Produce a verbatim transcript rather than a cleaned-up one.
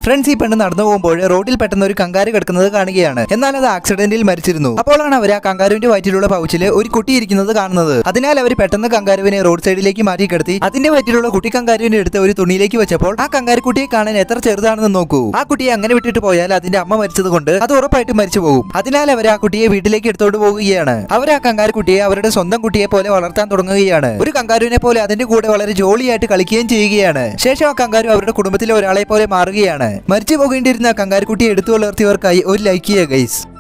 Friends ഈ പെണ്ണ് നടന്നു പോകുമ്പോൾ റോഡിൽ പെട്ടെന്ന് ഒരു കങ്കാരു കിടക്കുന്നത് കാണുകയാണ്. എന്നാൽ അത് ആക്സിഡന്റിൽ മരിച്ചിരുന്നു. അപ്പോഴാണ് അവർ ആ കങ്കാരുവിന്റെ വയറ്റിലുള്ള പൗച്ചിൽ ഒരു കുട്ടി ഇരിക്കുന്നത് കാണുന്നത്. അതിനാൽ അവർ പെട്ടെന്ന് കങ്കാരുവിനെ റോഡ് സൈഡിലേക്ക് മാറ്റി കിടത്തി അതിന്റെ വയറ്റിലുള്ള കുട്ടി കങ്കാരുവിനെ എടുത്ത് ഒരു തുണിയിലേക്ക് വെച്ചപ്പോൾ ആ കങ്കാരു കുട്ടിയെ കാണാൻ എത്ര ചെറുതാണെന്ന് നോക്കൂ. ആ കുട്ടിയെ അങ്ങനെ വിട്ടിട്ട് പോയാൽ അതിന്റെ അമ്മ മരിച്ചത് കൊണ്ട് അത് ഉറപ്പായിട്ടും മരിച്ചു പോകും. അതിനാൽ അവർ ആ കുട്ടിയെ വീട്ടിലേക്ക് എടുത്തോണ്ട് പോവുകയാണ്. അവർ ആ കങ്കാരു കുട്ടിയെ അവരുടെ സ്വന്തം കുട്ടിയെ പോലെ വളർത്താൻ തുടങ്ങുകയാണ്. ഒരു കങ്കാരുവിനെ പോലെ അതിന്റെ കൂടെ വളരെ ജോളിയായിട്ട് കളിക്കുകയും ചെയ്യുകയാണ്. ശേഷം ആ കങ്കാരു അവരുടെ കുടുംബത്തിലെ ഒരാളെ പോലെ മാറുകയാണ്. മരിച്ചു പോകേണ്ടിയിരുന്ന കങ്കാരുക്കുട്ടിയെ എടുത്തു വളർത്തിയവർക്കായി ഒരു ലൈക്ക് ചെയ്യുക ഗൈസ്.